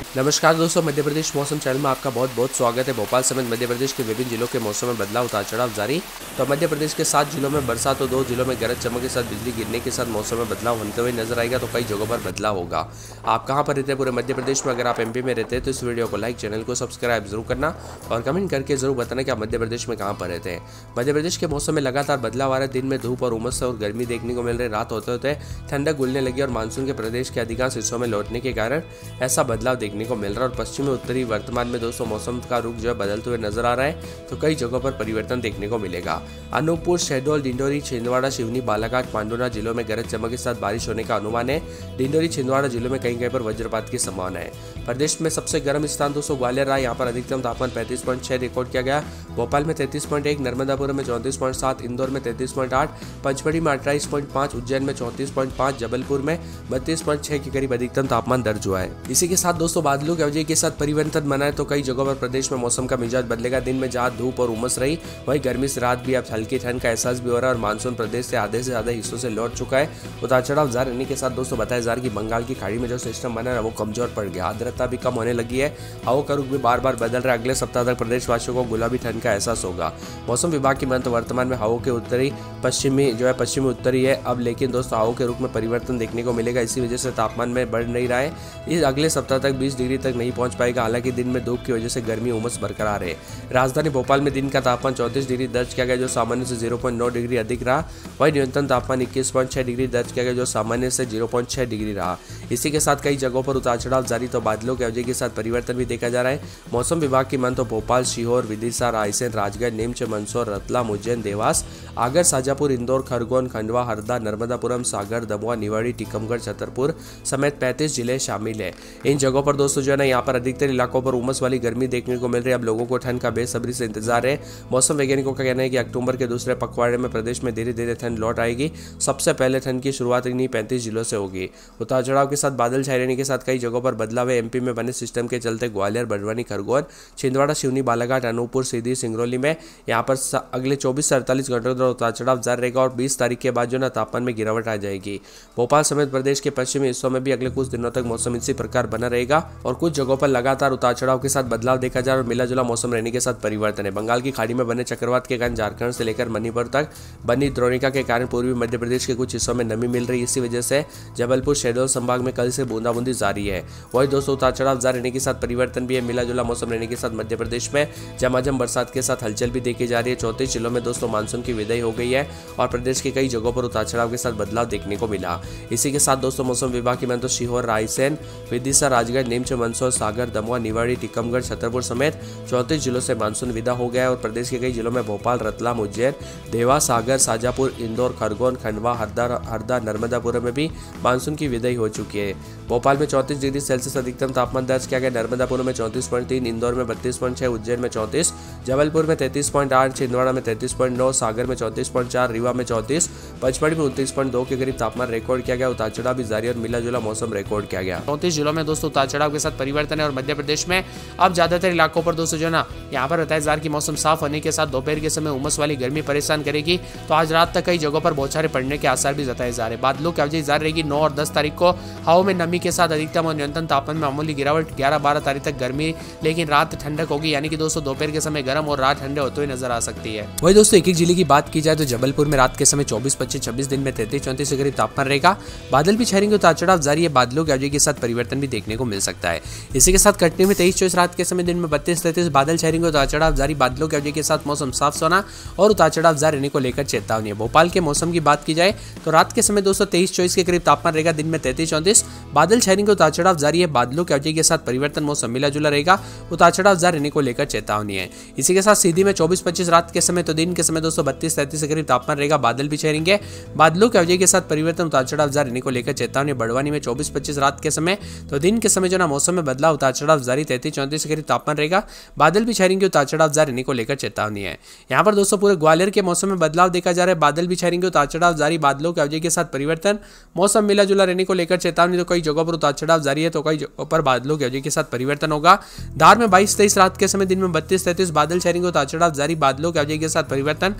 नमस्कार दोस्तों, मध्य प्रदेश मौसम चैनल में आपका बहुत बहुत स्वागत है। भोपाल समेत मध्य प्रदेश के विभिन्न जिलों के मौसम में बदलाव उतार चढ़ाव जारी। तो मध्य प्रदेश के 7 जिलों में बरसात और 2 जिलों में गरज चमक के साथ बिजली गिरने के साथ मौसम में बदलाव होते हुए नजर आएगा। तो कई जगहों पर बदलाव होगा। आप कहाँ पर रहते हैं पूरे मध्य प्रदेश में? अगर आप एमपी में रहते हैं तो इस वीडियो को लाइक, चैनल को सब्सक्राइब जरूर करना और कमेंट करके जरूर बताना कि आप मध्य प्रदेश में कहाँ पर रहते हैं। मध्य प्रदेश के मौसम में लगातार बदलाव आ रहा है। दिन में धूप और उमस और गर्मी देखने को मिल रही है। रात होते होते ठंडक घुलने लगी और मानसून के प्रदेश के अधिकांश हिस्सों में लौटने के कारण ऐसा बदलाव देखने को मिल रहा है। और पश्चिमी उत्तरी वर्तमान में दोस्तों मौसम का रुख जो है बदलते हुए नजर आ रहा है। तो कई जगहों पर परिवर्तन देखने को मिलेगा। अनूपपुर, शहडोल, डिंडोरी, छिंदवाड़ा, सिवनी, बालाघाट, पांडुना जिलों में गरज चमक के साथ बारिश होने का अनुमान है। डिंडोरी, छिंदवाड़ा जिलों में कहीं कहीं पर वज्रपात की संभावना है। प्रदेश में सबसे गर्म स्थान दोस्तों ग्वालियर रहा। यहाँ पर अधिकतम तापमान 35.6 रिकॉर्ड किया गया। भोपाल में 33.1, नर्मदापुरम में 34.7, इंदौर में 33.8, पंचमढ़ी में 28.5, उज्जैन में 34.5, जबलपुर में 32.6 के करीब अधिकतम तापमान दर्ज हुआ है। इसी के साथ दोस्तों बादलों की वजह के साथ परिवर्तन बना है। तो कई जगहों पर प्रदेश में मौसम का मिजाज बदलेगा। दिन में जहां धूप और उमस रही, वहीं गर्मी से रात भी अब हल्की ठंड का एहसास भी हो रहा है। और मानसून प्रदेश से आधे से ज्यादा हिस्सों से लौट चुका है। उतार चढ़ाव जारी रहने के साथ दोस्तों बताया जा रहा है कि बंगाल की खाड़ी में जो सिस्टम बना है वो कमजोर पड़ गया। आर्द्रता भी कम होने लगी है। हवा का रुख भी बार बार बदल रहा है। अगले सप्ताह तक प्रदेशवासियों को गुलाबी ठंड का एहसास होगा। मौसम विभाग की माने तो वर्तमान में हवा के उत्तरी पश्चिमी उत्तरी है अब, लेकिन दोस्तों हवा के रुख में परिवर्तन देखने को मिलेगा। इसी वजह से तापमान में बढ़ नहीं रहा है। इस अगले सप्ताह तक 20 डिग्री तक नहीं पहुंच पाएगा। हालांकि दिन में धूप की वजह से गर्मी उमस बरकरार है। राजधानी भोपाल में दिन का तापमान 34 डिग्री दर्ज किया गया, जो सामान्य से 0.9 डिग्री अधिक रहा। वहीं न्यूनतम तापमान 21.6 डिग्री दर्ज किया गया, जो सामान्य से 0.6 डिग्री रहा। इसी के साथ कई जगहों पर उतार चढ़ाव जारी। तो बादलों की अवधि के साथ परिवर्तन भी देखा जा रहा है। मौसम विभाग की मान तो भोपाल, सीहोर, विदिशा, रायसेन, राजगढ़, नीमच, मंदसौर, रतलाम, उज्जैन, देवास, आगर, शाजापुर, इंदौर, खरगोन, खंडवा, हरदा, नर्मदापुरम, सागर, दमोह, निवाड़ी, टीकमगढ़, छतरपुर समेत 35 जिले शामिल है। इन जगहों पर दोस्तों जो है ना, यहाँ पर अधिकतर इलाकों पर उमस वाली गर्मी देखने को मिल रही है। अब लोगों को ठंड का बेसब्री से इंतजार है। मौसम वैज्ञानिकों का कहना है कि अक्टूबर के दूसरे पखवाड़े में प्रदेश में धीरे धीरे ठंड लौट आएगी। सबसे पहले ठंड की शुरुआत इन्हीं 35 जिलों से होगी। उतार चढ़ाव के साथ बादल छाए रहने के साथ कई जगहों पर बदलाव है। एमपी में बने सिस्टम के चलते ग्वालियर, बड़वानी, खरगोन, छिंदवाड़ा, सिवनी, बालाघाट, अनूपपुर, सीधी, सिंगरौली में यहाँ पर अगले 24 से 48 घंटों तक उतार चढ़ाव जारी रहेगा। और 20 तारीख के बाद जो ना तापमान में गिरावट आ जाएगी। भोपाल समेत प्रदेश के पश्चिमी हिस्सों में भी अगले कुछ दिनों तक मौसम इसी प्रकार बना रहेगा। और कुछ जगहों पर लगातार उतार चढ़ाव के साथ बदलाव देखा जा रहा है और मिला जुला मौसम रहने के साथ परिवर्तन है। बंगाल की खाड़ी में बने चक्रवात के कारण झारखंड से लेकर मणिपुर तक बनी द्रोणिका के कारण पूर्वी मध्य प्रदेश के कुछ हिस्सों में नमी मिल रही है। इसी वजह से जबलपुर, शहडोल संभाग में कल से बूंदाबूंदी जारी है। वही दोस्तों उतार चढ़ाव जारी रहने के साथ परिवर्तन भी है। मिला जुला मौसम रहने के साथ मध्य प्रदेश में झमाझम बरसात के साथ हलचल भी देखी जा रही है। 34 जिलों में दोस्तों मानसून की विदाई हो गई है और प्रदेश के कई जगहों पर उतार चढ़ाव के साथ बदलाव देखने को मिला। इसी के साथ दोस्तों मौसम विभाग की माने तो सीहोर, रायसेन, विदिशा, राजगढ़, नीमच, मंदसौर, सागर, दमोह, निवाड़ी, टीकमगढ़, छतरपुर समेत 34 जिलों से मानसून विदा हो गया है। और प्रदेश के कई जिलों में भोपाल, रतलाम, उज्जैन, देवास, सागर, शाजापुर, इंदौर, खरगोन, खंडवा, हरदा, नर्मदापुरम में भी मानसून की विदाई हो चुकी है। भोपाल में 34 डिग्री सेल्सियस अधिकतम तापमान दर्ज किया गया। नर्मदापुरम में 34.3, इंदौर में 32.6, उज्जैन में 34, जबलपुर में 33.8, छिंदवाड़ा में 33.9, सागर में 34.4, रीवा में 34, पंचमढ़ी में 29.2 के करीब तापमान रिकॉर्ड किया गया। उतार चढ़ाव भी जारी और मिला जुला मौसम रिकॉर्ड किया गया। 34 जिलों में दोस्तों उतार चढ़ाव के साथ परिवर्तन है। और मध्य प्रदेश में अब ज्यादातर इलाकों पर दोस्तों जो ना यहाँ पर बताया जा रहा है कि मौसम साफ होने के साथ दोपहर के समय उमस वाली गर्मी परेशान करेगी। तो आज रात तक कई जगहों पर बौछारें पड़ने के आसार भी जताए जा रहे हैं। बादलों की अवधि जारी रहेगी। 9 और 10 तारीख को हवा में नमी के साथ अधिकतम और न्यूनतम तापमान में मामूली गिरावट। 11-12 तारीख तक गर्मी, लेकिन रात ठंडक होगी। यानी कि दोस्तों दोपहर के समय गर्म और रात ठंडे होते हुए नजर आ सकती है। वही दोस्तों एक एक जिले की बात की जाए तो जबलपुर में रात के समय 24, 25, 26, दिन में 33-34 के करीब तापमान रहेगा। बादल भी छाएंगे। उतार चढ़ाव जारी है। बादलों की अवधि के साथ परिवर्तन भी देखने को मिल सकता है। इसी के साथ कटनी में 23-24 रात के समय, दिन में 32-33 बादल छाएंगे। उतार चढ़ाव जारी। बादलों की अवधि के साथ मौसम साफ सोना और उतार चढ़ाव जारी रहने को लेकर चेतावनी है। भोपाल के मौसम की बात की जाए तो रात के समय दोस्तों 23-24 के करीब तापमान रहेगा। दिन में 33-34 बादल छाएंगे। उतार चढ़ाव जारी है। बादलों की अवधि के साथ परिवर्तन, मौसम मिला जुला रहेगा। उतार चढ़ाव जारी रहने को लेकर चेतावनी है। इसी के साथ सीधी में 24-25 रात के समय, तो दिन के समय दोस्तों 32-33 के करीब तापमान रहेगा। बादल भी छाएंगे। बादलों की अवधि के साथ परिवर्तन, उतार चढ़ाव जारी रहने को लेकर चेतावनी। बड़वानी में 24-25 रात के समय, तो दिन के समय जो ना मौसम में बदलाव, उतार चढ़ाव जारी। 33-34 के करीब तापमान रहेगा। बादल भी छाएंगे। उतार चढ़ाव जारी रहने को लेकर चेतावनी है। यहाँ पर दोस्तों पूरे ग्वालियर के मौसम में बदलाव देखा जा रहा है। बादल भी छाएंगे। उतार चढ़ाव जारी। बादलों की अवधि के साथ परिवर्तन, मौसम मिला जुला रहने को लेकर चेतावनी। तो कई जगहों पर उतार चढ़ाव जारी है, तो कई जगहों पर बादलों की अवधि के साथ परिवर्तन होगा। धार में 22-23 रात के समय, दिन में 32-33 बादल छाएंगे। उतार चढ़ाव जारी। बादलों की अवधि के साथ परिवर्तन। और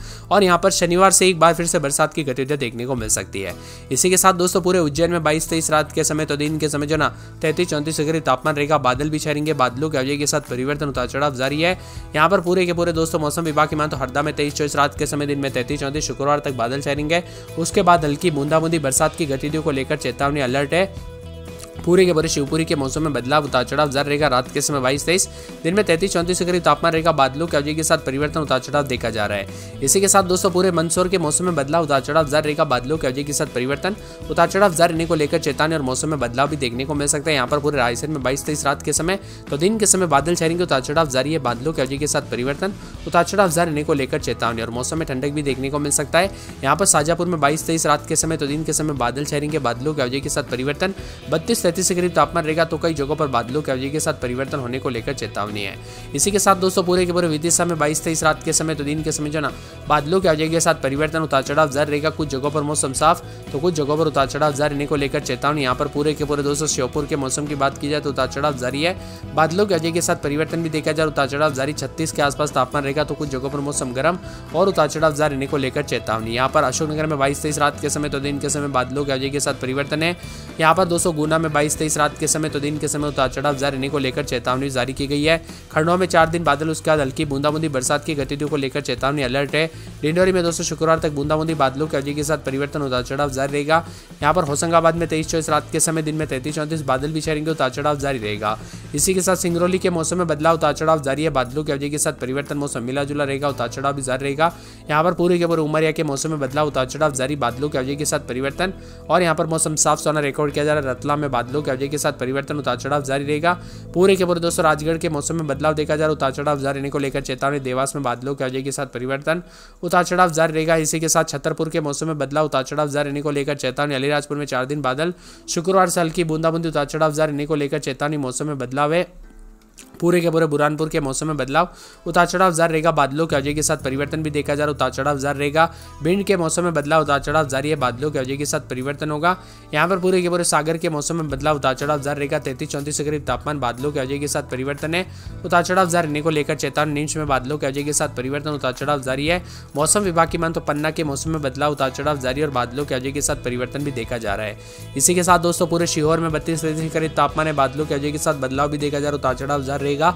यहाँ पर शनिवार से एक बार फिर से बरसात की गतिविधियां देखने को मिल सकती है। इसी के साथ दोस्तों पूरे उज्जैन में 22-23 रात के समय तो दिन के समय जो ना 33-34 डिग्री तापमान रहेगा। बादल भी छाएंगे, बादलों के अवधि के साथ परिवर्तन उतार चढ़ाव जारी है। यहाँ पर पूरे के पूरे दोस्तों मौसम विभाग की मान तो हरदा में 23-24 रात के समय दिन में 33-34 शुक्रवार तक बादल छाएंगे। उसके बाद हल्की बूंदाबूंदी बरसात की गतिविधियों को लेकर चेतावनी अलर्ट है। पूरे के पूरे शिवपुरी के मौसम में बदलाव उतार चढ़ाव जारी रहेगा। रात के समय 22-23 दिन में 33-34 के करीब तापमान रहेगा। बादलों के अवधि के साथ परिवर्तन उतार चढ़ाव देखा जा रहा है। इसी के साथ दोस्तों पूरे मंदसौर के मौसम में बदलाव उतार चढ़ाव जारी रहेगा। बादलों के अवधि के साथ परिवर्तन उतार चढ़ाव जारी रहने को लेकर चेतावनी और मौसम में बदलाव भी देखने को मिल सकता है। यहाँ पर पूरे रायसेन में 22-23 रात के समय तो दिन के समय बादल छाएंगे, उतार चढ़ाव जारी है। बादलों के अवधि के साथ परिवर्तन उतार चढ़ाव जारी रहने को लेकर चेतावनी और मौसम में ठंडक भी देखने को मिल सकता है। यहाँ पर शाजापुर में 22-23 रात के समय तो दिन के समय बादल छाएंगे। बादलों के अवधि के साथ परिवर्तन 32-33 के करीब तापमान रहेगा। तो कई जगहों पर बादलों के अवधि के साथ परिवर्तन होने को लेकर चेतावनी है। इसी के साथ दोस्तों पूरे के पूरे विदिशा में 22-23 रात के समय तो दिन के समय जो ना बादलों के अवधि के साथ परिवर्तन उतार चढ़ाव जारी रहेगा। कुछ जगहों पर मौसम साफ तो कुछ जगहों पर उतार चढ़ाव जारी रहने को लेकर चेतावनी। यहाँ पर पूरे के पूरे दोस्तों श्योपुर के मौसम की बात की जाए तो उतार चढ़ाव जारी है। बादलों के अवधि के साथ परिवर्तन भी देखा जाए, उतार चढ़ाव जारी। 36 के आसपास तापमान रहेगा। तो कुछ जगहों पर मौसम गर्म और उतार चढ़ाव जारी रहने को लेकर चेतावनी। यहाँ पर अशोकनगर में 22-23 रात के समय तो दिन के समय बादलों के अवधि के साथ परिवर्तन है। यहाँ पर दोस्तों गुना में 22-23 रात के समय तो दिन के समय उतार चढ़ाव जारी रहने को लेकर चेतावनी जारी की गई है। खंडवा में 4 दिन बादल, उसके बाद हल्की बूंदाबूंदी बरसात की गतिविधियों को लेकर चेतावनी अलर्ट है। डिंडोरी में दोस्तों शुक्रवार तक बूंदाबूंदी बादलों के अवधि के साथ परिवर्तन उतार चढ़ाव जारी रहेगा। यहाँ पर होशंगाबाद में 23-24 रात के समय दिन में 33-34 बादल भी छाएंगे, उतार चढ़ाव जारी रहेगा। इसी के साथ सिंगरौली के मौसम में बदलाव, उतार चढ़ाव जारी है। बादलों के अवधि के साथ परिवर्तन, मौसम मिला जुला रहेगा, उतार चढ़ाव भी जारी रहेगा। यहाँ पर पूरे के पूरे उमरिया के मौसम में बदलाव, उतार चढ़ाव जारी। बादलों के अवधि के साथ परिवर्तन और यहाँ पर मौसम साफ सुहाना रिकॉर्ड किया जा रहा है। रतलाम में बादलों के अवधि के साथ परिवर्तन, उतार चढ़ाव जारी रहेगा। पूरे के पूरे दोस्तों राजगढ़ के मौसम में बदलाव देखा जा रहा है। उतार चढ़ाव जारी रहने को लेकर चेतावनी। देवास में बादलों के अवधि के साथ परिवर्तन, उतार चढ़ाव जारी रहेगा। इसी के साथ छतरपुर के मौसम में बदलाव, उतार चढ़ाव जारी रहने को लेकर चेतावनी। अलीराजपुर में 4 दिन बादल, शुक्रवार से हल्की बूंदाबूंदी, उतार चढ़ाव जारी रहने को लेकर चेतावनी। मौसम में बदलाव है। पूरे के पूरे बुरहानपुर के मौसम में बदलाव, उतार चढ़ाव जारी रहेगा। बादलों के अवधि के साथ परिवर्तन भी देखा जा रहा है, उतार चढ़ाव जारी रहेगा। भिंड के मौसम में बदलाव, उतार चढ़ाव जारी है। बादलों के अवधि के साथ परिवर्तन होगा। यहाँ पर पूरे के पूरे सागर के मौसम में बदलाव, उतार चढ़ाव जारी रहेगा। 33-34 के करीब तापमान, बादलों के अवधि के साथ परिवर्तन है, उतार चढ़ाव जारी रहने को लेकर चेतावनी। नीमच में बादलों के अवधि के साथ परिवर्तन, उतार चढ़ाव जारी है। मौसम विभाग की मान तो पन्ना के मौसम में बदलाव, उतार चढ़ाव जारी और बादलों के अवधि के साथ परिवर्तन भी देखा जा रहा है। इसी के साथ दोस्तों पूरे सीहोर में 32 के करीब तापमान है। बादलों के अवधि के साथ बदलाव भी देखा जा रहा है, उतार चढ़ाव जारी रहेगा।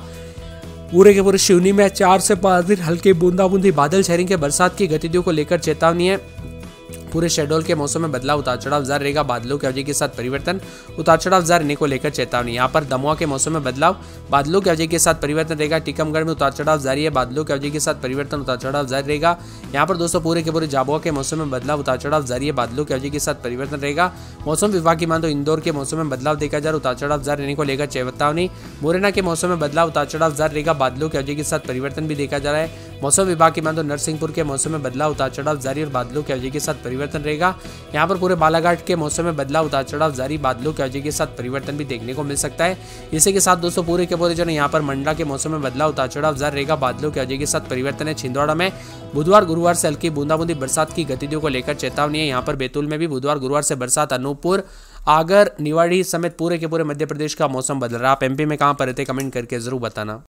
पूरे के पूरे सिवनी में 4 से 5 दिन हल्की बूंदाबूंदी बादल छाएंगे। बरसात की गतिविधियों को लेकर चेतावनी है। पूरे शहडोल के मौसम में बदलाव, उतार चढ़ाव जारी रहेगा। बादलों के अवधि के साथ परिवर्तन, उतार चढ़ाव जारी रहने को लेकर चेतावनी। यहाँ पर दमोह के मौसम में बदलाव, बादलों के अवधि के साथ परिवर्तन रहेगा। टीकमगढ़ में उतार चढ़ाव जारी है। बादलों के अवधि के साथ परिवर्तन, उतार चढ़ाव जारी रहेगा। यहाँ पर दोस्तों पूरे के पूरे झाबुआ के मौसम में बदलाव, उतार चढ़ाव जारी है। बादलों के अवधि के साथ परिवर्तन रहेगा। मौसम विभाग की मान तो इंदौर के मौसम में बदलाव देखा जा रहा है, उतार चढ़ाव जारी रहने को लेकर चेतावनी। मुरैना के मौसम में बदलाव, उतार चढ़ाव जारी रहेगा। बादलों के अवधि के साथ परिवर्तन भी देखा जा रहा है। मौसम विभाग की मान तो नरसिंहपुर के मौसम में बदलाव, उतार चढ़ाव जारी और बादलों के अवधि के साथ परिवर्तन रहेगा। यहाँ पर पूरे बालाघाट के मौसम में बदलाव, उतार चढ़ाव जारी, बादलों के अवधि के साथ परिवर्तन भी देखने को मिल सकता है। इसी के साथ दोस्तों पूरे के पूरे जो है यहाँ पर मंडला के मौसम में बदलाव, उतार चढ़ाव जारी रहेगा। बादलों के अवधि के साथ परिवर्तन है। छिंदवाड़ा में बुधवार गुरुवार से हल्की बूंदाबूंदी बरसात की गतिविधियों को लेकर चेतावनी है। यहाँ पर बैतूल में भी बुधवार गुरुवार से बरसात। अनूपपुर, आगर, निवाड़ी समेत पूरे के पूरे मध्य प्रदेश का मौसम बदल रहा है। आप एमपी में कहाँ पर रहते कमेंट करके जरूर बताना।